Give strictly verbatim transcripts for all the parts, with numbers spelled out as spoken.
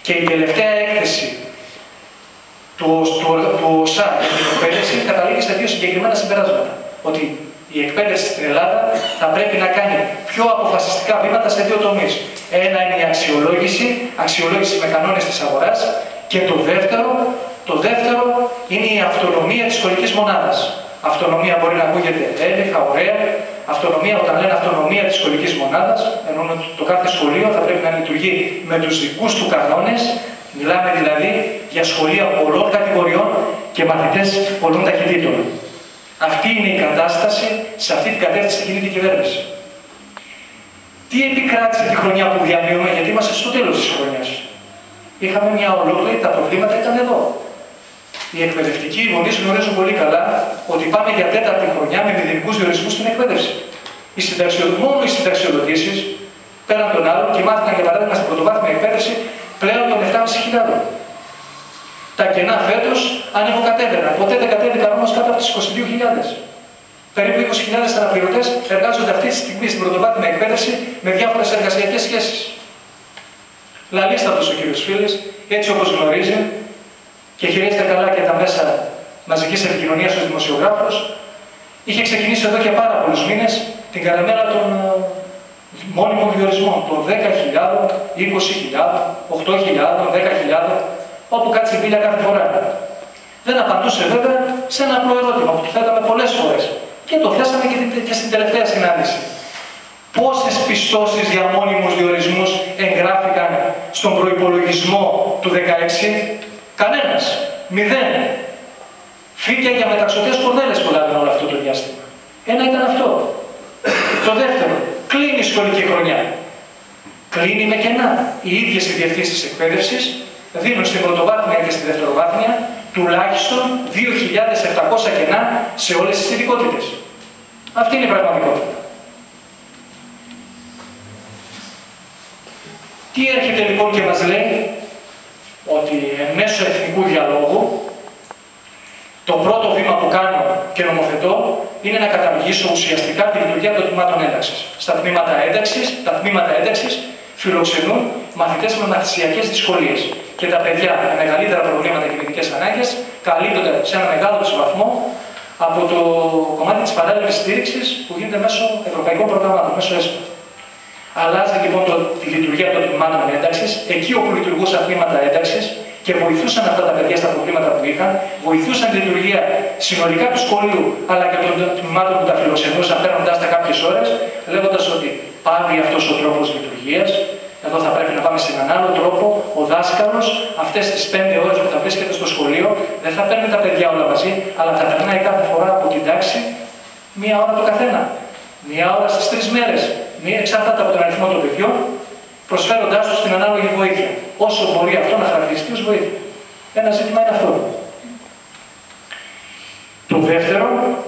Και η τελευταία έκθεση του, του, του ΟΣΑ για την εκπαίδευση καταλήγει σε δύο συγκεκριμένα συμπεράσματα. Ότι η εκπαίδευση στην Ελλάδα θα πρέπει να κάνει πιο αποφασιστικά βήματα σε δύο τομείς. Ένα είναι η αξιολόγηση, αξιολόγηση με κανόνες της αγοράς, και το δεύτερο, το δεύτερο είναι η αυτονομία της σχολικής μονάδας. Αυτονομία μπορεί να ακούγεται έλεγχα, ωραία. Αυτονομία, όταν λένε αυτονομία της σχολικής μονάδας, εννοούν ότι το κάθε σχολείο θα πρέπει να λειτουργεί με τους δικούς του κανόνες. Μιλάμε δηλαδή για σχολεία πολλών κατηγοριών και μαθητές πολλών ταχυτήτων. Αυτή είναι η κατάσταση, σε αυτή την κατεύθυνση κινείται η κυβέρνηση. Τι επικράτησε τη χρονιά που διανύουμε, γιατί είμαστε στο τέλος της χρονιάς. Είχαμε μια ολόκληρη, τα προβλήματα ήταν εδώ. Οι εκπαιδευτικοί γονείς γνωρίζουν πολύ καλά ότι πάμε για τέταρτη χρονιά με μηδενικούς διορισμούς στην εκπαίδευση. Οι συνταξιο... Μόνο οι συνταξιοδοτήσεις, πέραν των άλλων, κοιμάθηκαν για παράδειγμα στην πρωτοβάθμια εκπαίδευση πλέον των επτά χιλιάδες πεντακόσια. Τα κενά φέτος ανεβοκατέβαιναν. Ποτέ δεν κατέβηκαν όμως κάτω από τις είκοσι δύο χιλιάδες. Περίπου είκοσι χιλιάδες αναπληρωτές εργάζονται αυτή τη στιγμή στην πρωτοβάθμια εκπαίδευση με διάφορες εργασιακές σχέσεις. Λαλίστατος ο κύριος Φίλης, έτσι όπως γνωρίζει και χειρίζεται καλά και τα μέσα μαζικής επικοινωνίας ως δημοσιογράφος, είχε ξεκινήσει εδώ και πάρα πολλούς μήνες την καραμέλα των μόνιμων διορισμών, των δέκα χιλιάδων, είκοσι χιλιάδων, οκτώ χιλιάδων, δέκα χιλιάδων, όπου κάτσει μπίλια κάθε φορά. Δεν απαντούσε βέβαια σε ένα απλό ερώτημα που του θέταμε πολλές φορές και το θέσαμε και, και στην τελευταία συνάντηση. Πόσες πιστώσεις για μόνιμους διορισμούς εγγράφηκαν στον προϋπολογισμό του δεκαέξι? Κανένας. Μηδέν. Φύκια για μεταξωτές κορδέλες που λάβουν όλο αυτό το διάστημα. Ένα ήταν αυτό. Το δεύτερο. Κλείνει η σχολική χρονιά. Κλείνει με κενά. Οι ίδιες οι διευθύνσεις εκπαίδευσης δίνουν στην πρωτοβάθμια και στη δευτεροβάθμια τουλάχιστον δύο χιλιάδες επτακόσια κενά σε όλες τις ειδικότητες. Αυτή είναι η πραγματικότητα. Τι έρχεται λοιπόν και μας λέει? Ότι εν μέσω εθνικού διαλόγου το πρώτο βήμα που κάνω και νομοθετώ είναι να καταργήσω ουσιαστικά τη λειτουργία των τμήματων ένταξης. Στα τμήματα ένταξης, τα τμήματα ένταξης φιλοξενούν μαθητές με μαθησιακές δυσκολίες. Και τα παιδιά με μεγαλύτερα προβλήματα και ειδικές ανάγκες καλύπτονται σε ένα μεγάλο τους βαθμό από το κομμάτι της παράλληλης στήριξης που γίνεται μέσω ευρωπαϊκών προγραμμάτων, μέσω ΕΣΠΑ. Αλλάζει λοιπόν το, τη λειτουργία των τμήματων ένταξης, εκεί όπου λειτουργούσαν τμήματα ένταξης και βοηθούσαν αυτά τα παιδιά στα προβλήματα που είχαν, βοηθούσαν τη λειτουργία συνολικά του σχολείου αλλά και των τμήματων που τα φιλοξενούσαν, παίρνοντας τα κάποιες ώρες, λέγοντας ότι πάβει αυτός ο τρόπος λειτουργίας. Εδώ θα πρέπει να πάμε σε έναν άλλο τρόπο. Ο δάσκαλος αυτές τις πέντε ώρες που θα βρίσκεται στο σχολείο δεν θα παίρνει τα παιδιά όλα μαζί, αλλά θα περνάει κάθε φορά από την τάξη μία ώρα το καθένα. Μία ώρα στις τρεις μέρες. Μία εξάρτητα από τον αριθμό των παιδιών, προσφέροντάς τους την ανάλογη βοήθεια. Όσο μπορεί αυτό να χαρακτηριστεί ως βοήθεια. Ένα ζήτημα είναι αυτό. Το δεύτερο,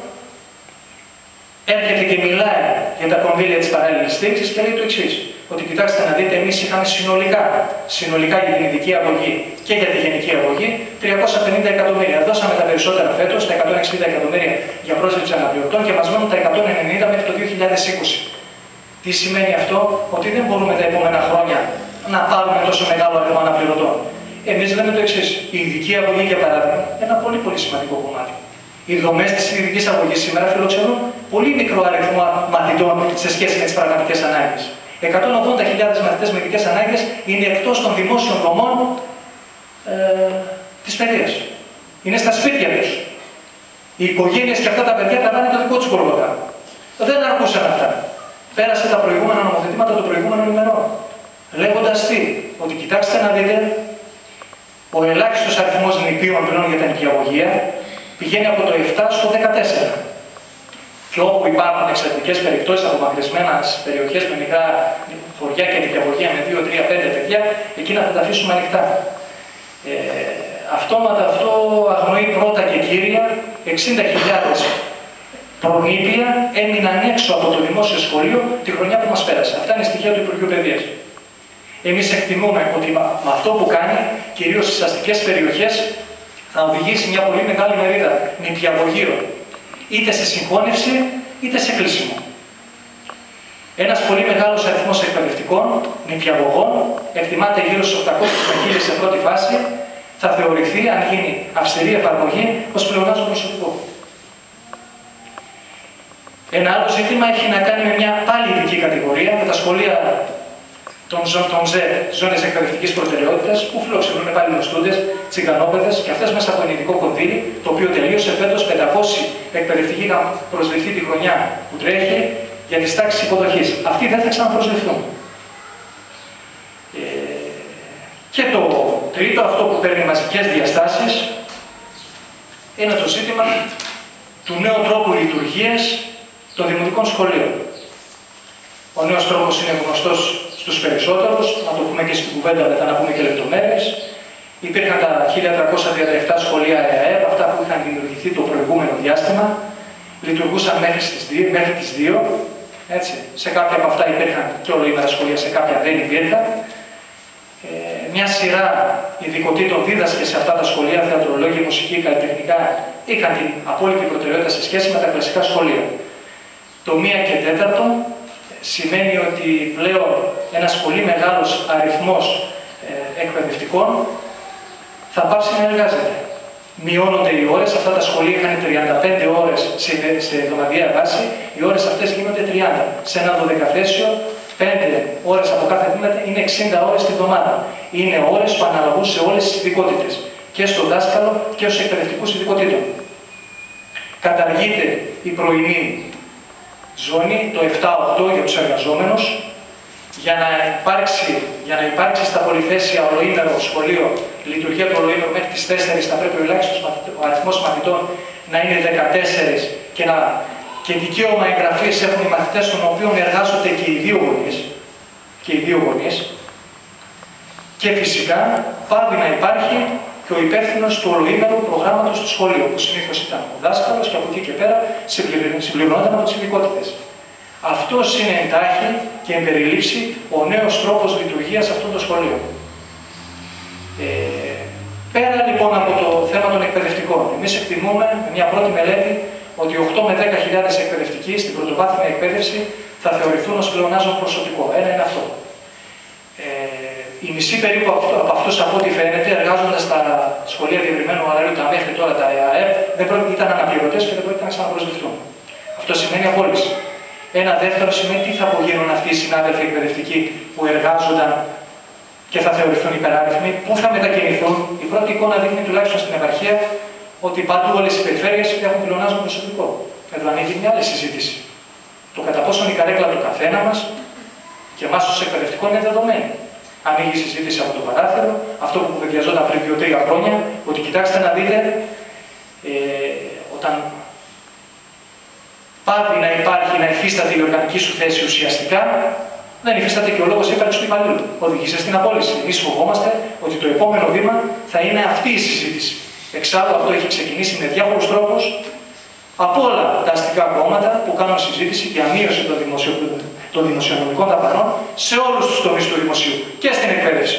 έρχεται και μιλάει για τα κονδύλια της παράλληλης στήριξης και λέει το εξής. Ότι κοιτάξτε να δείτε, εμείς είχαμε συνολικά, συνολικά για την ειδική αγωγή και για τη γενική αγωγή τριακόσια πενήντα εκατομμύρια. Δώσαμε τα περισσότερα φέτος, τα εκατόν εξήντα εκατομμύρια για πρόσληψη αναπληρωτών και μας μένουν τα εκατόν ενενήντα μέχρι το δύο χιλιάδες είκοσι. Τι σημαίνει αυτό? Ότι δεν μπορούμε τα επόμενα χρόνια να πάρουμε τόσο μεγάλο αριθμό αναπληρωτών. Εμείς λέμε το εξής. Η ειδική αγωγή, για παράδειγμα, ένα πολύ πολύ σημαντικό κομμάτι. Οι δομές της ειδικής αγωγής σήμερα φιλοξενούν πολύ μικρό αριθμό μαθητών σε σχέση με τις πραγματικές ανάγκες. εκατόν ογδόντα χιλιάδες μαθητές με ειδικές ανάγκες είναι εκτός των δημόσιων δομών ε, της παιδείας. Είναι στα σπίτια τους. Οι οικογένειες και αυτά τα παιδιά τραβάνε το δικό τους κορβοτά. Δεν αρκούσαν αυτά. Πέρασε τα προηγούμενα νομοθετήματα των προηγούμενων ημερών. Λέγοντας τι? Ότι κοιτάξτε να δείτε, ο ελάχιστος αριθμός νηπίων πλέον για τα νοικιαγωγεία πηγαίνει από το επτά στο δεκατέσσερα. Και όπου υπάρχουν εξαιρετικές περιπτώσεις από μακρισμένες περιοχές με μικρά χωριά και νοικιαγωγεία με δύο, τρία, πέντε παιδιά, εκείνα θα τα αφήσουμε ανοιχτά. Ε, αυτόματα αυτό αγνοεί πρώτα και κύρια εξήντα χιλιάδες προνήπια έμειναν έξω από το δημόσιο σχολείο τη χρονιά που μας πέρασε. Αυτά είναι στοιχεία του Υπουργείου Παιδείας. Εμείς εκτιμούμε ότι με αυτό που κάνει, κυρίως στις αστικές περιοχές, θα οδηγήσει μια πολύ μεγάλη μερίδα νηπιαγωγείων, είτε σε συγχώνευση, είτε σε κλείσιμο. Ένας πολύ μεγάλος αριθμός εκπαιδευτικών, νηπιαγωγών, εκτιμάται γύρω στους οκτακόσιες με χίλιες σε πρώτη φάση, θα θεωρηθεί, αν γίνει αυστηρή εφαρμογή, ως πλεονάζον προσωπικό. Ένα άλλο ζήτημα έχει να κάνει με μια πάλι ειδική κατηγορία, με τα σχολεία των, των ΖΕ, ζώνες εκπαιδευτικής προτεραιότητας, που φιλοξενούν πάλι μεστούντες, τσιγκανόπαιδες, και αυτές μέσα από ένα ειδικό κονδύλι, το οποίο τελείωσε φέτος. πεντακόσιοι εκπαιδευτικοί είχαν προσληφθεί τη χρονιά που τρέχει για τις τάξεις υποδοχής. Αυτοί δεν θα ξαναπροσληφθούν. Ε, και το τρίτο, αυτό που παίρνει μαζικές διαστάσεις, είναι το ζήτημα του νέου τρόπου λειτουργίας των δημοτικών σχολείων. Ο νέος τρόπος είναι γνωστός στους περισσότερους, να το πούμε και στην κουβέντα μετά, να πούμε και λεπτομέρειες. Υπήρχαν τα χίλια τριακόσια τριάντα επτά σχολεία ΕΑΕΠ, αυτά που είχαν δημιουργηθεί το προηγούμενο διάστημα, λειτουργούσαν μέχρι τις δύο, μέχρι τις δύο έτσι. Σε κάποια από αυτά υπήρχαν και ολοήμερα σχολεία, σε κάποια δεν υπήρχαν. Ε, μια σειρά ειδικοτήτων δίδασκε σε αυτά τα σχολεία, θεατρολόγια, μουσική, καλλιτεχνικά, είχαν την απόλυτη προτεραιότητα σε σχέση με τα κλασικά σχολεία. Το μία και τέταρτο σημαίνει ότι πλέον ένας πολύ μεγάλος αριθμός ε, εκπαιδευτικών θα πάψει να εργάζεται. Μειώνονται οι ώρες, αυτά τα σχολεία είχαν τριάντα πέντε ώρες σε, σε εβδομαδιαία βάση, οι ώρες αυτές γίνονται τριάντα. Σε ένα δωδεκαθέσιο, πέντε ώρες από κάθε τμήμα είναι εξήντα ώρες τη βδομάδα. Είναι ώρες που αναλογούν σε όλες τις ειδικότητες, και στο δάσκαλο και στους εκπαιδευτικούς ειδικοτήτων. Καταργείται η πρωινή ζώνη, το επτά οκτώ για τους εργαζόμενους, για να υπάρξει, για να υπάρξει στα πολυθέσια ολοήμερο σχολείο, η λειτουργία του ολοήμερου μέχρι τις τέσσερις, θα πρέπει ο ελάχιστος ο αριθμός μαθητών να είναι δεκατέσσερα και, να, και δικαίωμα εγγραφής έχουν οι μαθητές των οποίων εργάζονται και οι δύο γονείς, και οι δύο γονείς. Και φυσικά πάβει να υπάρχει και ο υπεύθυνος του ολοήμερου προγράμματος του σχολείου, που συνήθως ήταν ο δάσκαλος, και από εκεί και πέρα συμπληρωνόταν από τις ειδικότητες. Αυτός είναι εντάχει και εμπεριλήψει ο νέος τρόπος λειτουργίας αυτών των σχολείων. Ε, πέρα λοιπόν από το θέμα των εκπαιδευτικών, εμείς εκτιμούμε με μια πρώτη μελέτη ότι οκτώ με δέκα χιλιάδες εκπαιδευτικοί στην πρωτοβάθμια εκπαίδευση θα θεωρηθούν ως πλεονάζον προσωπικό. Ένα είναι αυτό. Ε, οι μισοί περίπου από αυτούς, από ό,τι φαίνεται, εργάζοντας στα σχολεία διευρυμένου ωραρίου, τα μέχρι τώρα τα ΕΑΕΠ, δεν ήταν αναπληρωτές και δεν πρόκειται να ξαναπροσληφθούν. Αυτό σημαίνει απόλυση. Ένα δεύτερο σημαίνει τι θα απογίνουν αυτοί οι συνάδελφοι εκπαιδευτικοί που εργάζονταν και θα θεωρηθούν υπεράριθμοι, πού θα μετακινηθούν. Η πρώτη εικόνα δείχνει τουλάχιστον στην επαρχία ότι παντού όλες οι περιφέρειες έχουν πλεονάζον προσωπικό. Εδώ ανοίγει μια άλλη συζήτηση. Το κατά πόσον η καρέκλα του καθένα μας και εμάς ως εκπαιδευτικών είναι δεδομένη. Ανοίγει η συζήτηση από το παράθυρο, αυτό που κουβεντιαζόταν πριν δύο τρία χρόνια, ότι κοιτάξτε να δείτε, ε, όταν πάβει να υπάρχει, να υφίσταται η οργανική σου θέση ουσιαστικά, δεν υφίσταται και ο λόγος ύπαρξης του υπαλλήλου. Οδηγήσε στην απόλυση. Εμείς φοβόμαστε ότι το επόμενο βήμα θα είναι αυτή η συζήτηση. Εξάλλου αυτό έχει ξεκινήσει με διάφορους τρόπους από όλα τα αστικά κόμματα που κάνουν συζήτηση για μείωση των, δημοσιο... των δημοσιονομικών δαπανών σε όλους τους τομείς του δημοσίου και στην εκπαίδευση.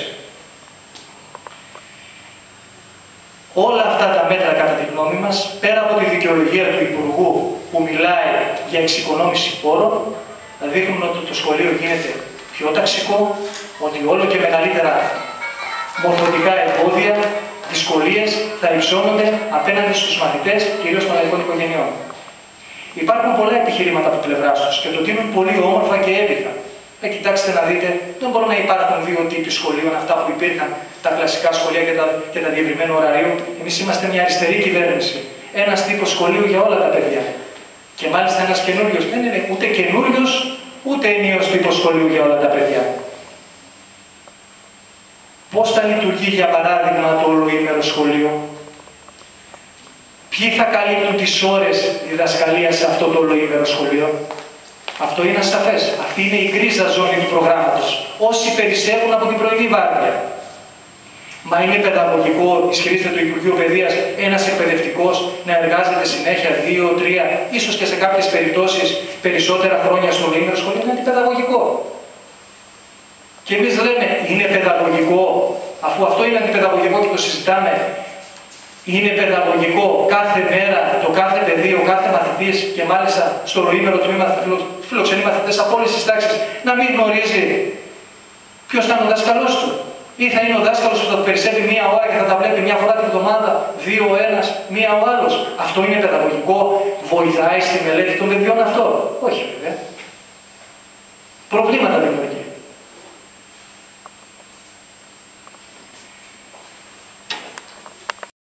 Όλα αυτά τα μέτρα, κατά τη γνώμη μας, πέρα από τη δικαιολογία του Υπουργού που μιλάει για εξοικονόμηση πόρων, δείχνουν ότι το σχολείο γίνεται πιο ταξικό, ότι όλο και μεγαλύτερα μορφωτικά εμπόδια, δυσκολίες θα υψώνονται απέναντι στους μαθητές, κυρίως των λαϊκών οικογενειών. Υπάρχουν πολλά επιχειρήματα από πλευράς τους και το δίνουν πολύ όμορφα και έπειτα. Ε, κοιτάξτε να δείτε, δεν μπορούν να υπάρχουν δύο τύποι σχολείων, αυτά που υπήρχαν, τα κλασικά σχολεία και τα, και τα διευρυμένου ωραρίου. Εμείς είμαστε μια αριστερή κυβέρνηση. Ένας τύπος σχολείου για όλα τα παιδιά. Και μάλιστα ένας καινούριος, δεν είναι ούτε καινούριος, ούτε ενίος τύπος σχολείου για όλα τα παιδιά. Πώς θα λειτουργεί, για παράδειγμα, το ολοήμερο σχολείο? Ποιοι θα καλύπτουν τις ώρες διδασκαλίας σε αυτό το ολοήμερο σχολείο? Αυτό είναι ασαφές. Αυτή είναι η γκρίζα ζώνη του προγράμματος. Όσοι περισσεύουν από την πρωινή βάρδια. Μα είναι παιδαγωγικό, ισχυρίζεται το Υπουργείο Παιδείας, ένας εκπαιδευτικός να εργάζεται συνέχεια δύο, τρία, ίσως και σε κάποιες περιπτώσεις περισσότερα χρόνια στο ολοήμερο σχολείο? Είναι αντιπαιδαγωγικό. Και εμείς λέμε, είναι παιδαγωγικό, αφού αυτό είναι αντιπαιδαγωγικό και το συζητάμε, είναι παιδαγωγικό κάθε μέρα το κάθε παιδί, ο κάθε μαθητής, και μάλιστα στο ολοήμερο τμήμα φιλοξενεί μαθητές από όλες τις τάξεις, να μην γνωρίζει Ποιος θα είναι ο δάσκαλός του? Ή θα είναι ο δάσκαλος που θα του περισσεύει μία ώρα και θα τα βλέπει μία φορά την εβδομάδα, δύο ο ένας, μία ο άλλος? Αυτό είναι παιδαγωγικό? Βοηθάει στη μελέτη των παιδιών αυτό? Όχι βέβαια. Προβλήματα δημιουργεί.